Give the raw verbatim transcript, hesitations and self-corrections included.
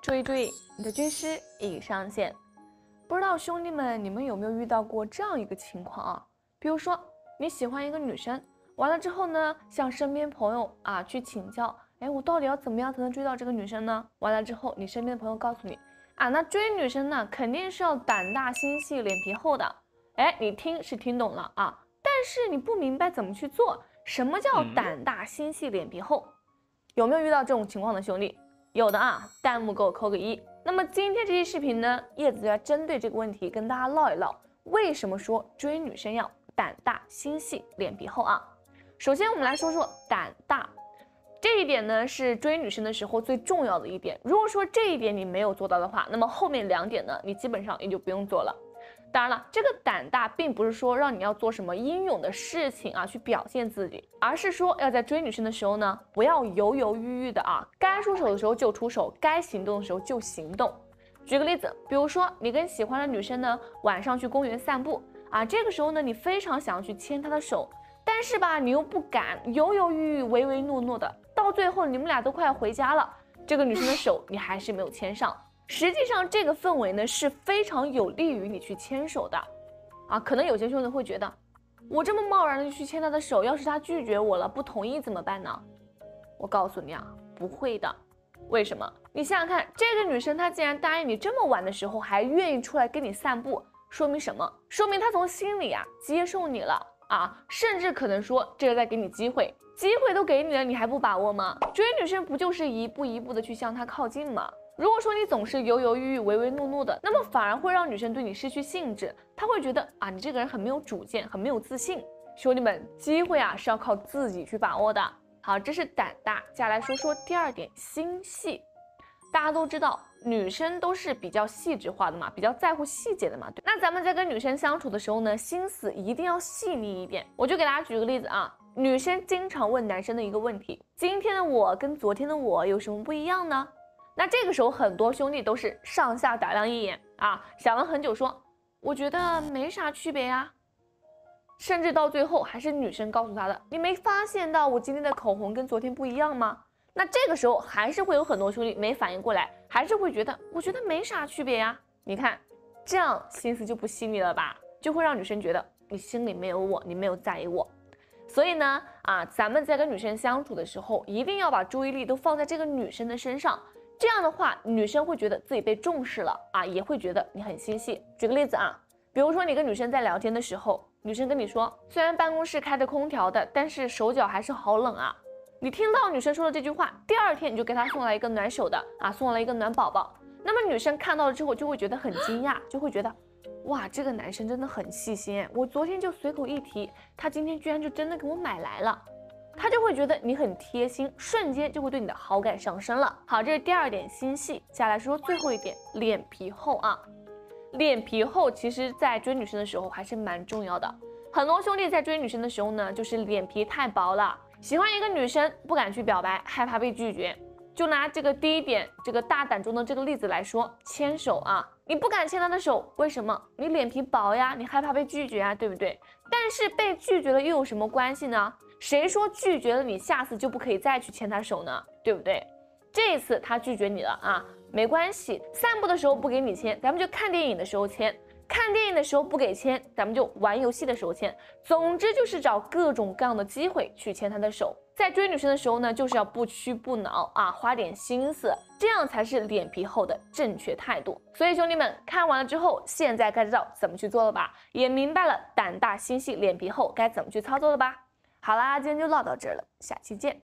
注意注意，你的军师已上线。不知道兄弟们，你们有没有遇到过这样一个情况啊？比如说你喜欢一个女生，完了之后呢，向身边朋友啊去请教，哎，我到底要怎么样才能追到这个女生呢？完了之后，你身边的朋友告诉你，啊，那追女生呢，肯定是要胆大心细、脸皮厚的。哎，你听是听懂了啊，但是你不明白怎么去做。什么叫胆大心细、脸皮厚？有没有遇到这种情况的兄弟？有的啊，弹幕给我扣个一。那么今天这期视频呢，叶子就要针对这个问题跟大家唠一唠，为什么说追女生要胆大心细、脸皮厚啊？首先我们来说说胆大，这一点呢是追女生的时候最重要的一点。如果说这一点你没有做到的话，那么后面两点呢，你基本上也就不用做了。当然了，这个胆大并不是说让你要做什么英勇的事情啊，去表现自己，而是说要在追女生的时候呢，不要犹犹豫豫的啊，该出手的时候就出手，该行动的时候就行动。举个例子，比如说你跟喜欢的女生呢，晚上去公园散步啊，这个时候呢，你非常想要去牵她的手，但是吧，你又不敢，犹犹豫豫，唯唯诺诺的，到最后你们俩都快要回家了，这个女生的手你还是没有牵上。实际上这个氛围呢是非常有利于你去牵手的啊，可能有些兄弟会觉得，我这么贸然的去牵他的手，要是他拒绝我了，不同意怎么办呢？我告诉你啊，不会的。为什么？你想想看，这个女生她既然答应你这么晚的时候还愿意出来跟你散步，说明什么？说明她从心里啊接受你了啊，甚至可能说这个在给你机会，机会都给你了，你还不把握吗？追女生不就是一步一步的去向她靠近吗？如果说你总是犹犹豫豫、唯唯诺诺的，那么反而会让女生对你失去兴致，她会觉得啊，你这个人很没有主见，很没有自信。兄弟们，机会啊是要靠自己去把握的。好，这是胆大。接下来说说第二点，心细。大家都知道，女生都是比较细致化的嘛，比较在乎细节的嘛。对，那咱们在跟女生相处的时候呢，心思一定要细腻一点。我就给大家举个例子啊，女生经常问男生的一个问题：今天的我跟昨天的我有什么不一样呢？那这个时候很多兄弟都是上下打量一眼啊，想了很久说，我觉得没啥区别呀，甚至到最后还是女生告诉他的，你没发现到我今天的口红跟昨天不一样吗？那这个时候还是会有很多兄弟没反应过来，还是会觉得我觉得没啥区别呀。你看这样心思就不细腻了吧，就会让女生觉得你心里没有我，你没有在意我。所以呢啊，咱们在跟女生相处的时候，一定要把注意力都放在这个女生的身上，这样的话女生会觉得自己被重视了啊，也会觉得你很心细。举个例子啊，比如说你跟女生在聊天的时候，女生跟你说，虽然办公室开着空调的，但是手脚还是好冷啊。你听到女生说的这句话，第二天你就给她送来一个暖手的啊，送来一个暖宝宝。那么女生看到了之后就会觉得很惊讶，就会觉得哇，这个男生真的很细心，我昨天就随口一提，他今天居然就真的给我买来了。他就会觉得你很贴心，瞬间就会对你的好感上升了。好，这是第二点，心细。接下来说最后一点，脸皮厚啊。脸皮厚其实在追女生的时候还是蛮重要的。很多兄弟在追女生的时候呢，就是脸皮太薄了，喜欢一个女生不敢去表白，害怕被拒绝。就拿这个第一点这个大胆中的这个例子来说，牵手啊，你不敢牵她的手，为什么？你脸皮薄呀，你害怕被拒绝啊，对不对？但是被拒绝了又有什么关系呢？谁说拒绝了你下次就不可以再去牵他手呢？对不对？这一次他拒绝你了啊，没关系，散步的时候不给你牵，咱们就看电影的时候牵，看电影的时候不给牵，咱们就玩游戏的时候牵。总之就是找各种各样的机会去牵他的手。在追女生的时候呢，就是要不屈不挠啊，花点心思，这样才是脸皮厚的正确态度。所以兄弟们看完了之后，现在该知道怎么去做了吧？也明白了胆大心细、脸皮厚该怎么去操作了吧？好啦，今天就唠到这儿了，下期见。